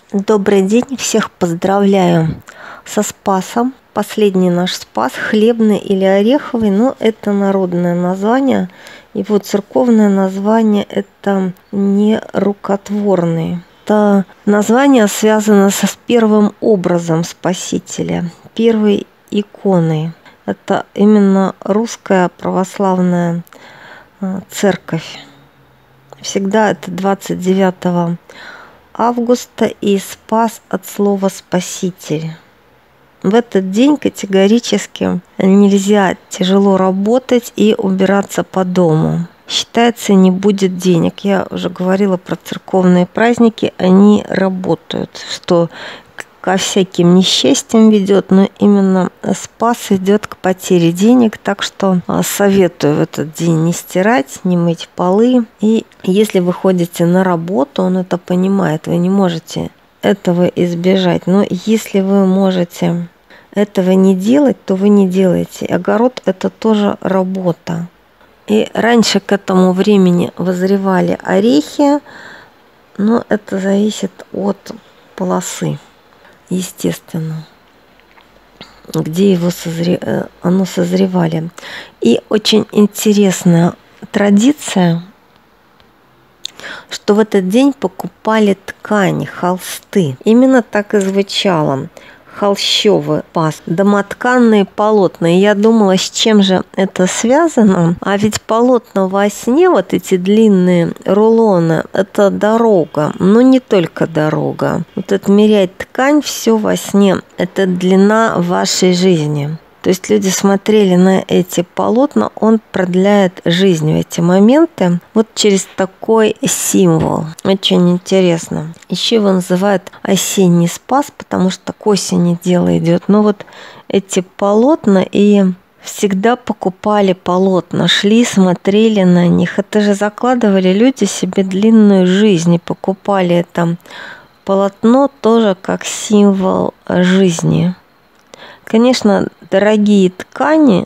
Добрый день, всех поздравляю со Спасом. Последний наш Спас, хлебный или ореховый, но это народное название. Его церковное название – это не рукотворный. Это название связано с первым образом Спасителя, первой иконой. Это именно русская православная церковь. Всегда это 29 августа и Спас от слова «спаситель». В этот день категорически нельзя тяжело работать и убираться по дому. Считается, не будет денег. Я уже говорила про церковные праздники, они работают, что ко всяким несчастьям ведет, но именно Спас ведет к потере денег, так что советую в этот день не стирать, не мыть полы. И если вы ходите на работу, он это понимает, вы не можете этого избежать. Но если вы можете этого не делать, то вы не делаете. Огород – это тоже работа. И раньше к этому времени вызревали орехи, но это зависит от полосы. Естественно, где оно созревали. И очень интересная традиция, что в этот день покупали ткани, холсты. Именно так и звучало. Холщовый Спас, домотканные полотна. И я думала, с чем же это связано. А ведь полотна во сне, вот эти длинные рулоны, это дорога. Но не только дорога. Вот отмерять ткань все во сне, это длина вашей жизни. То есть люди смотрели на эти полотна, он продляет жизнь в эти моменты вот через такой символ. Очень интересно. Еще его называют осенний Спас, потому что к осени дело идет. Но вот эти полотна и всегда покупали полотна, шли, смотрели на них. Это же закладывали люди себе длинную жизнь и покупали это полотно тоже как символ жизни. Конечно, дорогие ткани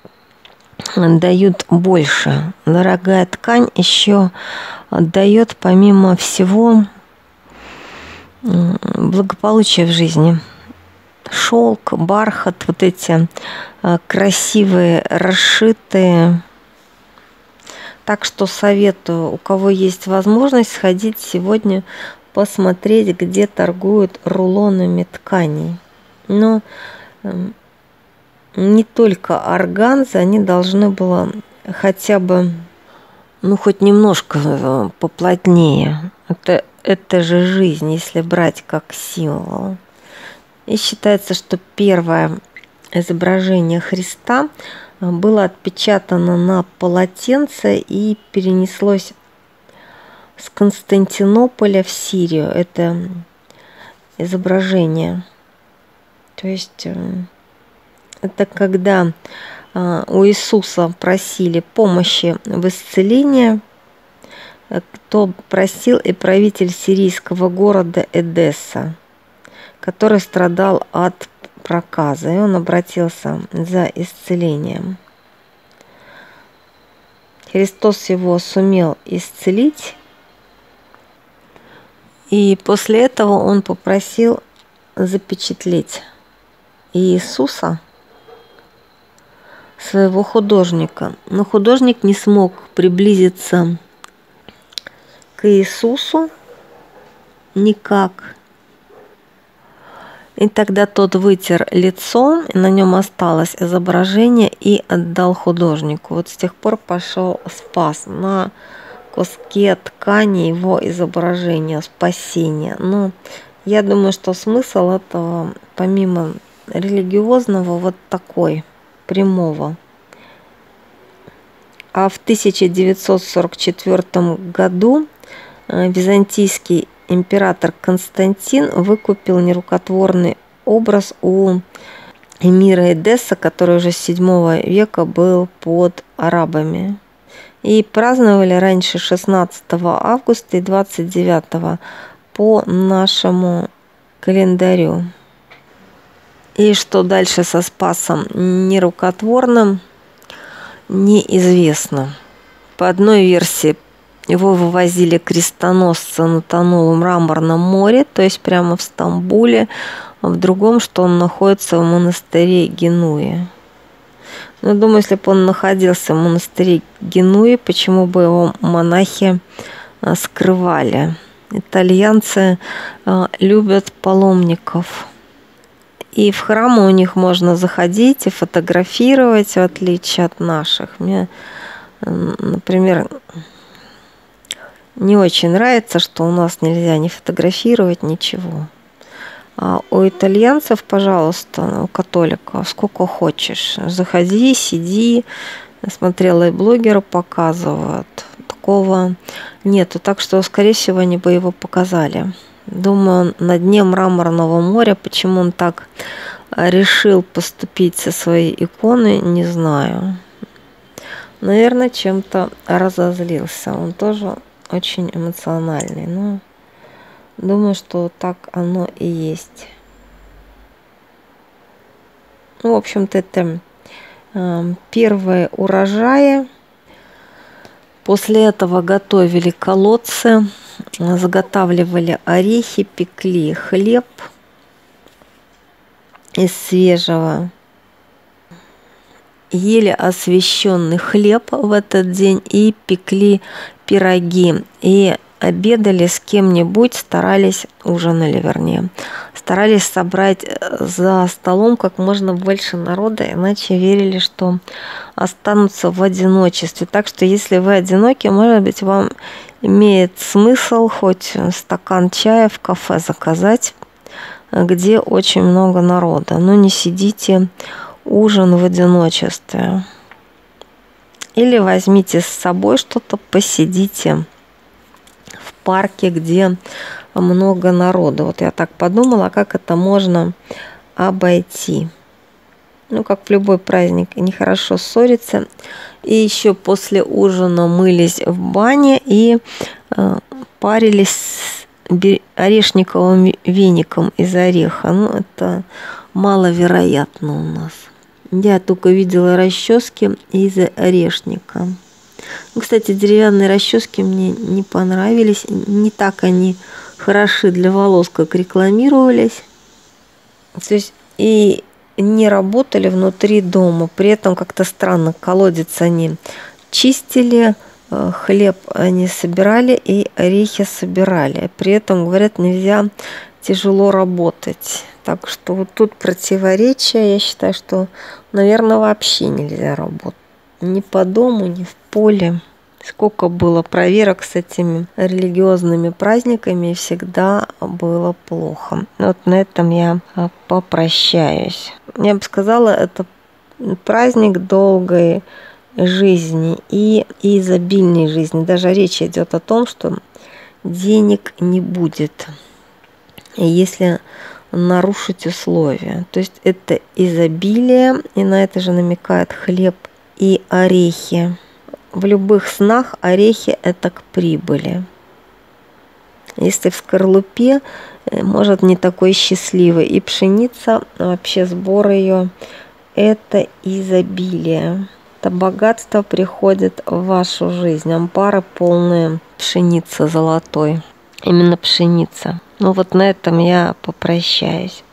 дают больше. Дорогая ткань еще дает, помимо всего, благополучие в жизни. Шелк, бархат, вот эти красивые, расшитые. Так что советую, у кого есть возможность, сходить сегодня посмотреть, где торгуют рулонами тканей. Но не только органза, они должны было хотя бы, хоть немножко поплотнее. Это же жизнь, если брать как символ. И считается, что первое изображение Христа было отпечатано на полотенце и перенеслось с Константинополя в Сирию. Это изображение. То есть это когда у Иисуса просили помощи в исцелении, кто просил и правитель сирийского города Эдесса, который страдал от проказа, и он обратился за исцелением. Христос его сумел исцелить, и после этого он попросил запечатлеть Иисуса, своего художника. Но художник не смог приблизиться к Иисусу никак. И тогда тот вытер лицо, и на нем осталось изображение, и отдал художнику. Вот с тех пор пошел Спас на куске ткани его изображения, спасения. Но я думаю, что смысл этого, помимо религиозного, вот такой, прямого. А в 1944 году византийский император Константин выкупил нерукотворный образ у эмира Эдесса, который уже с 7 века был под арабами. И праздновали раньше 16 августа и 29 по нашему календарю. И что дальше со Спасом нерукотворным, неизвестно. По одной версии Его вывозили крестоносцы на тонулом мраморном море, то есть прямо в Стамбуле, а в другом, что он находится в монастыре Генуи. Но думаю, если бы он находился в монастыре Генуи, почему бы его монахи скрывали? Итальянцы любят паломников. И в храмы у них можно заходить и фотографировать, в отличие от наших. Мне, например, не очень нравится, что у нас нельзя ни фотографировать, ничего. А у итальянцев, пожалуйста, у католиков, сколько хочешь. Заходи, сиди. Смотрела, и блогеры показывают. Такого нету. Так что, скорее всего, они бы его показали. Думаю, на дне Мраморного моря, почему он так решил поступить со своей иконой, не знаю. Наверное, чем-то разозлился. Он тоже очень эмоциональный. Но думаю, что так оно и есть. Ну, в общем-то, это первые урожаи. После этого готовили колодцы, заготавливали орехи, пекли хлеб из свежего. Ели освященный хлеб в этот день и пекли пироги. И обедали с кем-нибудь, ужинали, вернее. Старались собрать за столом как можно больше народа, иначе верили, что останутся в одиночестве. Так что, если вы одиноки, может быть, вам имеет смысл хоть стакан чая в кафе заказать, где очень много народа. Но не сидите ужин в одиночестве. Или возьмите с собой что-то, посидите в парке, где много народу. Вот я так подумала, как это можно обойти. Ну, как в любой праздник, нехорошо ссориться. И еще после ужина мылись в бане и парились с орешниковым веником из ореха. Ну, это маловероятно у нас. Я только видела расчески из орешника. Ну, кстати, деревянные расчески мне не понравились. Не так они хороши для волос, как рекламировались. То есть и не работали внутри дома. При этом как-то странно, колодец они чистили, хлеб они собирали и орехи собирали. При этом, говорят, нельзя тяжело работать. Так что вот тут противоречие. Я считаю, что, наверное, вообще нельзя работать. Ни по дому, ни в поле. Сколько было проверок с этими религиозными праздниками, и всегда было плохо. Вот на этом я попрощаюсь. Я бы сказала, это праздник долгой жизни и изобильной жизни. Даже речь идет о том, что денег не будет, если нарушить условия. То есть это изобилие, и на это же намекает хлеб и орехи. В любых снах орехи – это к прибыли. Если в скорлупе, может, не такой счастливый. И пшеница, вообще сбор ее – это изобилие. Это богатство приходит в вашу жизнь. Амбары полные пшеницы золотой. Именно пшеница. Ну вот на этом я попрощаюсь.